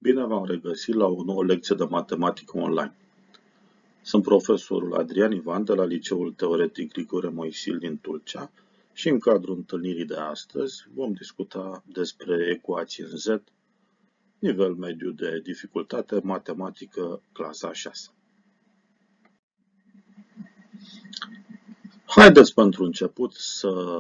Bine v-am regăsit la o nouă lecție de matematică online. Sunt profesorul Adrian Ivan de la Liceul Teoretic Grigore Moisil din Tulcea și în cadrul întâlnirii de astăzi vom discuta despre ecuații în Z, nivel mediu de dificultate, matematică, clasa 6. Haideți pentru început să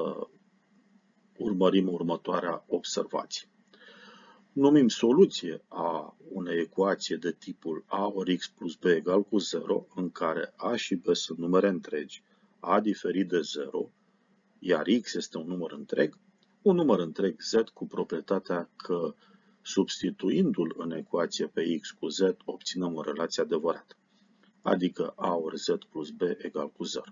urmărim următoarea observație. Numim soluție a unei ecuații de tipul a ori x plus b egal cu 0, în care a și b sunt numere întregi, a diferit de 0, iar x este un număr întreg z cu proprietatea că, substituindu-l în ecuație pe x cu z, obținem o relație adevărată, adică a ori z plus b egal cu 0.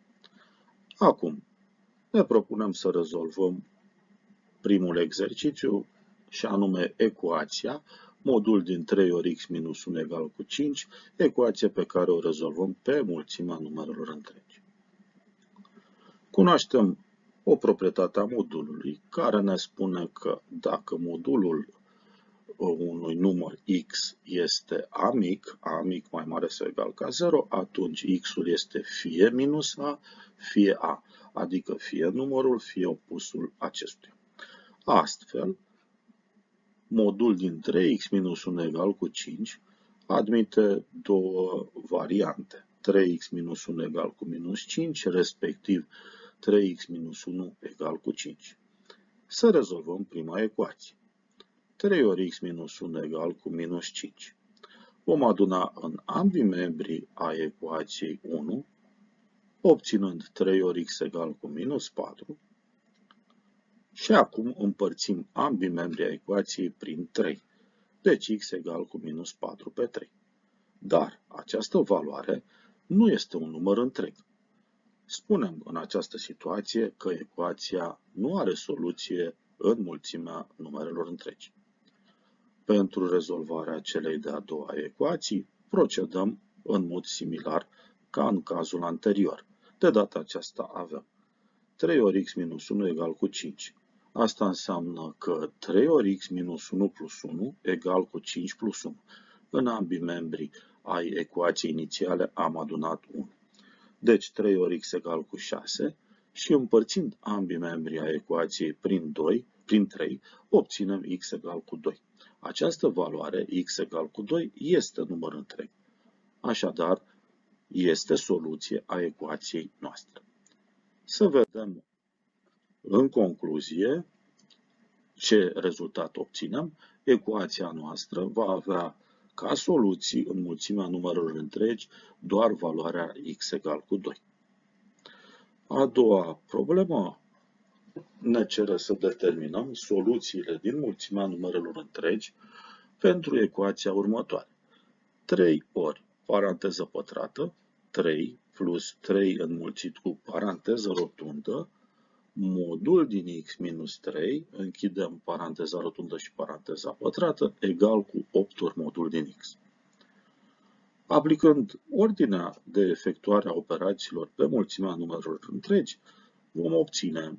Acum, ne propunem să rezolvăm primul exercițiu, și anume ecuația, modul din 3 ori x minus 1 egal cu 5, ecuație pe care o rezolvăm pe mulțimea numerelor întregi. Cunoaștem o proprietate a modulului care ne spune că dacă modulul unui număr x este a mic mai mare sau egal ca 0, atunci x-ul este fie minus a, fie a, adică fie numărul, fie opusul acestuia. Astfel, modul din 3x minus 1 egal cu 5 admite două variante. 3x minus 1 egal cu minus 5, respectiv 3x minus 1 egal cu 5. Să rezolvăm prima ecuație. 3 ori x minus 1 egal cu minus 5. Vom aduna în ambii membri a ecuației 1, obținând 3 ori x egal cu minus 4. Și acum împărțim ambii membri ai ecuației prin 3, deci x egal cu minus 4 pe 3. Dar această valoare nu este un număr întreg. Spunem în această situație că ecuația nu are soluție în mulțimea numerelor întregi. Pentru rezolvarea celei de-a doua ecuații, procedăm în mod similar ca în cazul anterior. De data aceasta avem 3 ori x minus 1 egal cu 5. Asta înseamnă că 3 ori x minus 1 plus 1 egal cu 5 plus 1. În ambii membri ai ecuației inițiale am adunat 1. Deci 3 ori x egal cu 6 și împărțind ambii membri ai ecuației prin 3, obținem x egal cu 2. Această valoare, x egal cu 2, este număr întreg. Așadar, este soluție a ecuației noastre. Să vedem în concluzie ce rezultat obținem. Ecuația noastră va avea ca soluții în mulțimea numerelor întregi doar valoarea x egal cu 2. A doua problemă ne cere să determinăm soluțiile din mulțimea numerelor întregi pentru ecuația următoare. 3 ori paranteză pătrată, 3 plus 3 înmulțit cu paranteză rotundă, modul din x minus 3, închidem paranteza rotundă și paranteza pătrată, egal cu 8 ori modul din x. Aplicând ordinea de efectuare a operațiilor pe mulțimea numerelor întregi, vom obține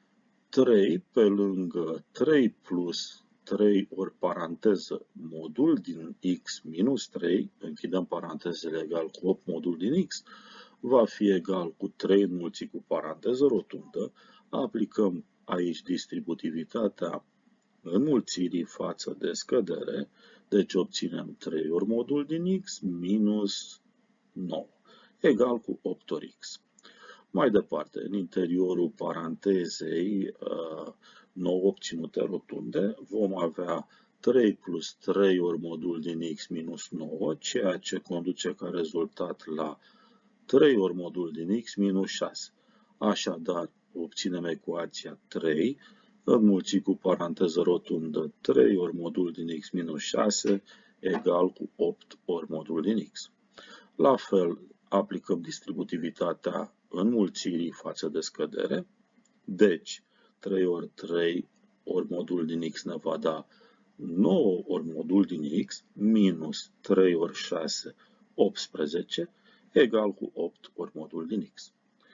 3 pe lângă 3 plus 3 ori paranteză modul din x minus 3, închidem parantezele, egal cu 8 modul din x, va fi egal cu 3 înmulțit cu paranteză rotundă. Aplicăm aici distributivitatea înmulțirii față de scădere, deci obținem 3 ori modul din x minus 9, egal cu 8 ori x. Mai departe, în interiorul parantezei nou obținute rotunde, vom avea 3 plus 3 ori modul din x minus 9, ceea ce conduce ca rezultat la 3 ori modul din x minus 6. Așadar, obținem ecuația 3, înmulțit cu paranteză rotundă 3 ori modul din x minus 6 egal cu 8 ori modul din x. La fel, aplicăm distributivitatea înmulțirii față de scădere, deci 3 ori 3 ori modul din x ne va da 9 ori modul din x minus 3 ori 6, 18, egal cu 8 ori modul din x.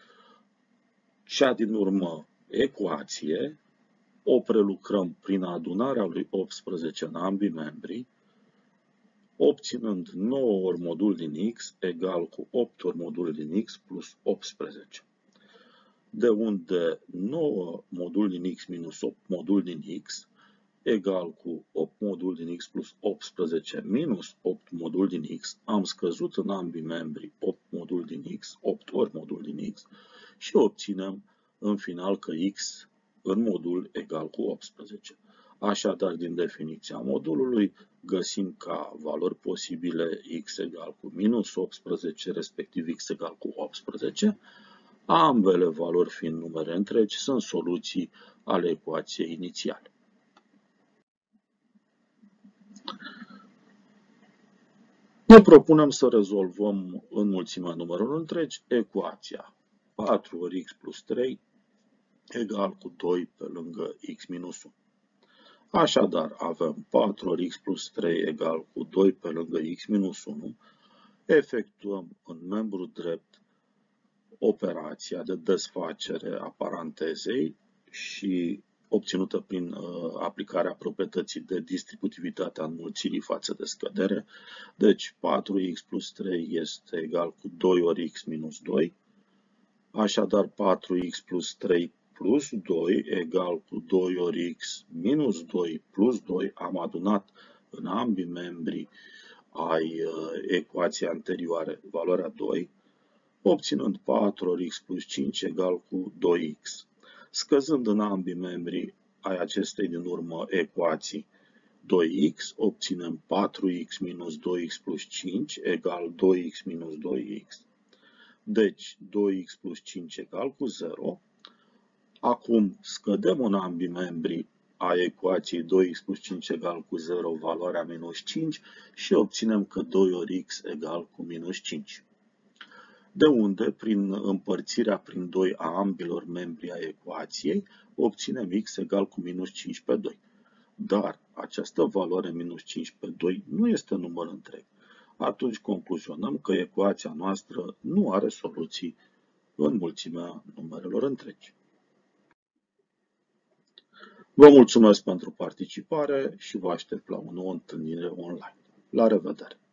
Cea din urmă ecuație o prelucrăm prin adunarea lui 18 în ambii membri, obținând 9 ori modul din x egal cu 8 ori modul din x plus 18. De unde 9 modul din x minus 8 modul din x egal cu 8 modul din x plus 18 minus 8 modul din x, am scăzut în ambii membri 8 modul din x, 8 ori modul din x și obținem în final că x în modul egal cu 18. Așadar, din definiția modulului, găsim ca valori posibile x egal cu minus 18, respectiv x egal cu 18. Ambele valori fiind numere întregi, sunt soluții ale ecuației inițiale. Ne propunem să rezolvăm înmulțimea numerelor întregi ecuația 4 ori x plus 3 egal cu 2 pe lângă x minus 1. Așadar, avem 4 ori x plus 3 egal cu 2 pe lângă x minus 1. Efectuăm în membru drept operația de desfacere a parantezei și obținută prin aplicarea proprietății de distributivitate a înmulțirii față de scădere. Deci 4x plus 3 este egal cu 2 ori x minus 2. Așadar 4x plus 3 plus 2 egal cu 2 ori x minus 2 plus 2. Am adunat în ambii membri ai ecuației anterioare valoarea 2, obținând 4 ori x plus 5 egal cu 2x. Scăzând în ambii membri ai acestei din urmă ecuații 2x, obținem 4x minus 2x plus 5 egal 2x minus 2x. Deci 2x plus 5 egal cu 0. Acum scădem în ambii membri a ecuației 2x plus 5 egal cu 0 valoarea minus 5 și obținem că 2 ori x egal cu minus 5. De unde, prin împărțirea prin 2 a ambilor membri a ecuației, obținem x egal cu minus 5 pe 2. Dar această valoare minus 5 pe 2 nu este număr întreg. Atunci concluzionăm că ecuația noastră nu are soluții în mulțimea numerelor întregi. Vă mulțumesc pentru participare și vă aștept la o nouă întâlnire online. La revedere!